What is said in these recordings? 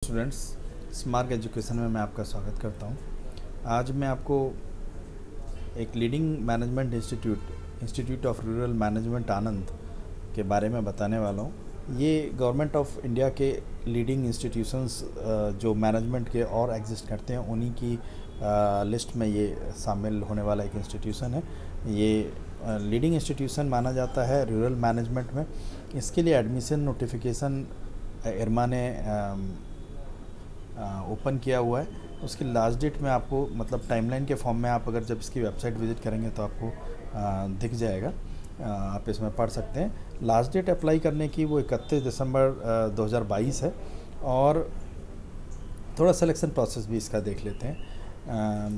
Students, smart education में मैं आपका स्वागत करता हूं। आज मैं आपको एक leading management institute of rural management Anand के बारे में बताने वाला हूं। ये गवर्नमेंट ऑफ इंडिया के लीडिंग इंस्टीट्यूशंस जो मैनेजमेंट के और एग्जिस्ट करते हैं उन्हीं की लिस्ट में ये शामिल होने वाला एक इंस्टीट्यूशन है। ये लीडिंग इंस्टीट्यूशन माना जाता है रूरल मैनेजमेंट में। इसके लिए एडमिशन नोटिफिकेशन इरमा ने ओपन किया हुआ है। उसकी लास्ट डेट में आपको मतलब टाइमलाइन के फॉर्म में आप अगर जब इसकी वेबसाइट विज़िट करेंगे तो आपको दिख जाएगा। आप इसमें पढ़ सकते हैं। लास्ट डेट अप्लाई करने की वो 31 दिसंबर 2022 है। और थोड़ा सिलेक्शन प्रोसेस भी इसका देख लेते हैं।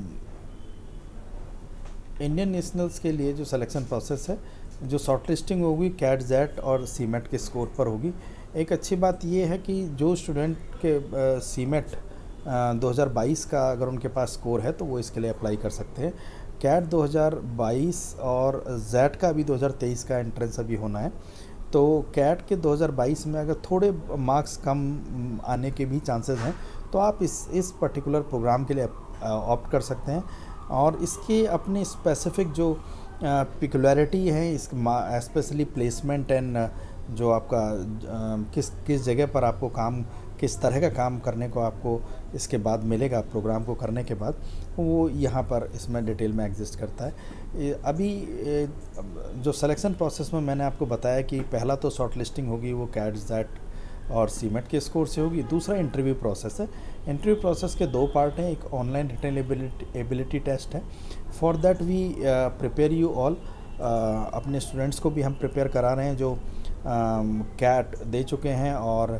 इंडियन नेशनल्स के लिए जो सिलेक्शन प्रोसेस है, जो शॉर्ट लिस्टिंग होगी कैट जेट और सीमेट के स्कोर पर होगी। एक अच्छी बात ये है कि जो स्टूडेंट के सीमेट 2022 का अगर उनके पास स्कोर है तो वो इसके लिए अप्लाई कर सकते हैं। कैट 2022 और जेट का भी 2023 का एंट्रेंस अभी होना है। तो कैट के 2022 में अगर थोड़े मार्क्स कम आने के भी चांसेस हैं तो आप इस पर्टिकुलर प्रोग्राम के लिए ऑप्ट कर सकते हैं। और इसके अपने स्पेसिफिक जो पिकुलरिटी है, इस स्पेशली प्लेसमेंट एंड जो आपका किस जगह पर आपको काम, किस तरह का काम करने को आपको इसके बाद मिलेगा प्रोग्राम को करने के बाद, वो यहाँ पर इसमें डिटेल में एग्जिस्ट करता है। अभी जो सिलेक्शन प्रोसेस में मैंने आपको बताया कि पहला तो शॉर्ट लिस्टिंग होगी, वो कैट जेट और सीमेट के स्कोर से होगी। दूसरा इंटरव्यू प्रोसेस है। इंटरव्यू प्रोसेस के दो पार्ट हैं। एक ऑनलाइन रिटन एबिलिटी टेस्ट है। For that we prepare you all. अपने स्टूडेंट्स को भी हम प्रिपेयर करा रहे हैं जो कैट दे चुके हैं और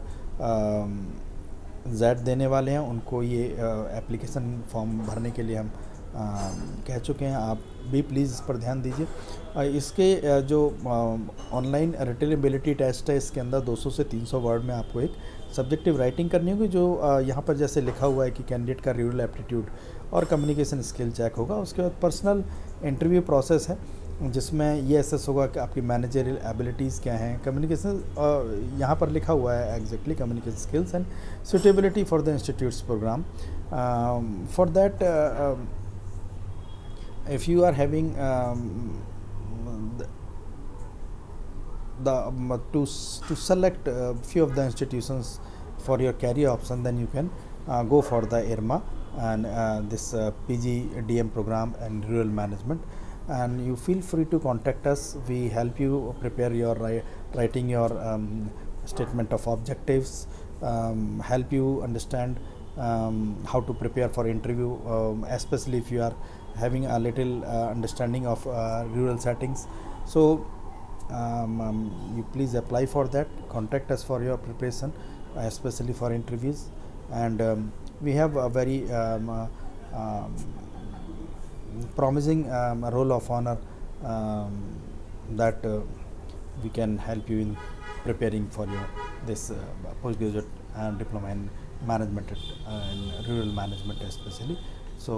जेट देने वाले हैं। उनको ये एप्लीकेशन फॉर्म भरने के लिए हम कह चुके हैं। आप भी प्लीज़ इस पर ध्यान दीजिए। इसके जो ऑनलाइन रिटन एबिलिटी टेस्ट है, इसके अंदर 200 से 300 वर्ड में आपको एक सब्जेक्टिव राइटिंग करनी होगी, जो यहाँ पर जैसे लिखा हुआ है कि कैंडिडेट का रूरल एप्टीट्यूड और कम्युनिकेशन स्किल चेक होगा। उसके बाद पर्सनल इंटरव्यू प्रोसेस है जिसमें ये असेस होगा कि आपकी मैनेजरियल एबिलिटीज़ क्या हैं, कम्युनिकेशन यहाँ पर लिखा हुआ है exactly communication skills and suitability for the institute's programme. For that if you are having to select few of the institutions for your career option, then you can go for the IRMA and this PG DM program and rural management. And you feel free to contact us. We help you prepare your writing your statement of objectives, help you understand how to prepare for interview, especially if you are having a little understanding of rural settings. So you please apply for that. Contact us for your preparation, especially for interviews. And we have a very promising role of honor that we can help you in preparing for your this postgraduate and diploma in management in rural management especially. So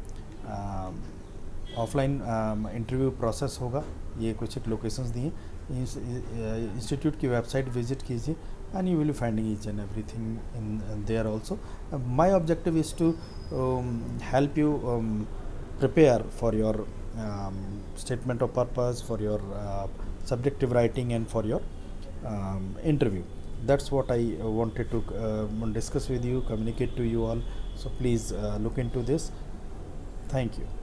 offline interview process होगा। ये कुछ एक locations दिए। Institute की website visit कीजिए and you will finding each and everything in there also. My objective is to help you prepare for your statement of purpose, for your subjective writing and for your interview. That's what I wanted to discuss with you, communicate to you all. So please look into this. Thank you.